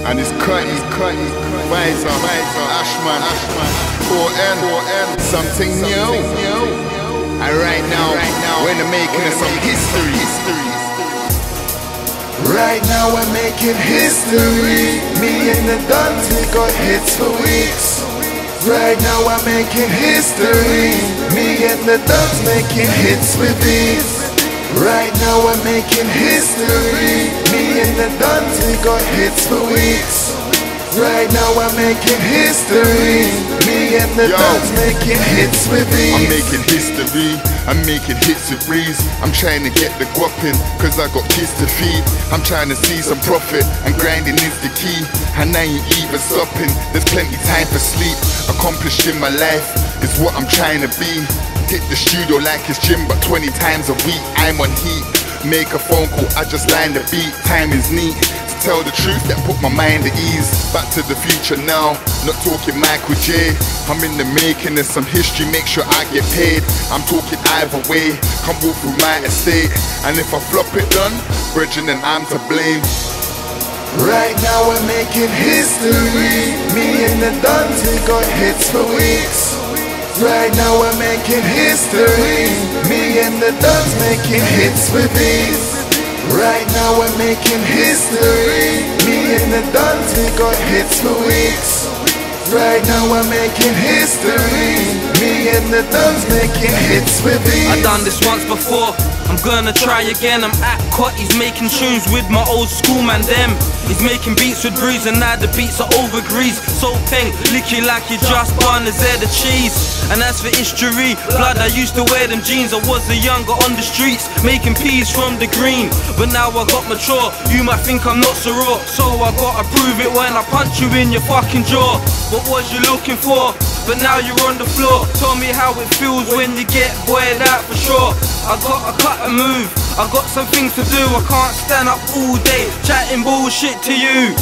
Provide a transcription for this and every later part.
And it's Cutty, Visor, Ashman, 4N, something new. And right now, we're making some history. Right now we're making history. Me and the Duns, we got hits for weeks. Right now we're making history. Me and the Duns making hits with ease. Right now we're making history. Me and the Duns, we got hits for weeks. Right now we're making history. Me and the Duns making hits with ease. I'm making history, I'm making hits with breeze. I'm trying to get the guap in, cause I got kids to feed. I'm trying to see some profit, and grinding is the key. And I ain't even stopping, there's plenty time for sleep. Accomplished in my life is what I'm trying to be. Hit the studio like it's gym, but 20 times a week I'm on heat. Make a phone call, I just line the beat. Time is neat, to tell the truth that put my mind at ease. Back to the future now, not talking Michael J. I'm in the making of some history, make sure I get paid. I'm talking either way, come walk through my estate. And if I flop it done, brethren, then I'm to blame. Right now we're making history. Me and the Duns, we got hits for weeks. Right now we're making history. Me and the Duns making hits with ease. Right now we're making history. Me and the Duns, we got hits for weeks. Right now we're making history. Me and the Duns making hits with ease. I done this once before, I'm gonna try again. I'm at Cutty's making tunes with my old school man them. He's making beats with Breeze and now the beats are over grease. So peng, lick you like you just bun a Z of cheese. And as for history, blood, I used to wear them jeans. I was a younger on the streets, making peas from the green. But now I got mature, you might think I'm not so raw. So I gotta prove it when I punch you in your fucking jaw. What was you looking for? But now you're on the floor. Tell me how it feels when you get boiled out for sure. I gotta cut a move, I got some things to do. I can't stand up all day chatting bullshit to you.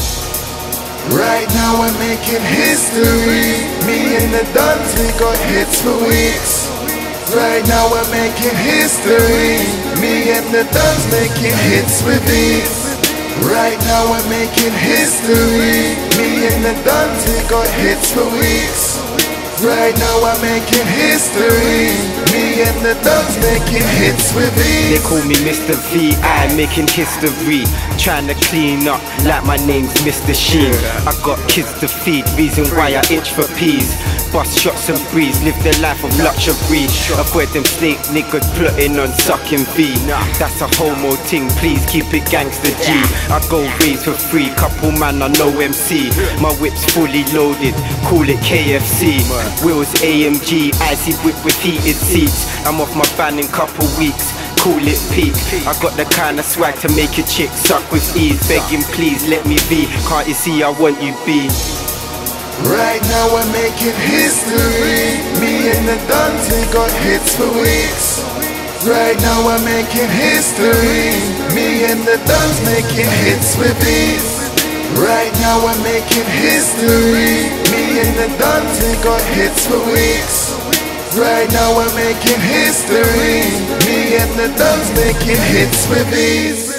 Right now we're making history. Me and the Duns, we got hits for weeks. Right now we're making history. Me and the Duns making hits with ease. Right now we're making history. Me and the Duns, we got hits for weeks. Right now we're making history. Me and the Duns making hits with ease. They call me Mr. V, I'm making history. Trying to clean up like my name's Mr. Sheen. I got kids to feed, reason why I itch for peas. Bust shots and breeze, live the life of luxury. Avoid them snake niggas plotting on sucking V. That's a homo thing, please keep it gangster G. I go raise for free, couple man I know MC. My whip's fully loaded, call it KFC. Wheels AMG, icy whip with heated seats. I'm off my van in couple weeks, call it peak. I got the kind of swag to make a chick suck with ease. Begging please let me be, can't you see I want you be? Right now we're making history. Me and the Duns, we got hits for weeks. Right now we're making history. Me and the Duns making hits with ease. Right now we're making history. Me and the Duns, we got hits for weeks. Right now we're making history. Me and the Duns making hits with ease.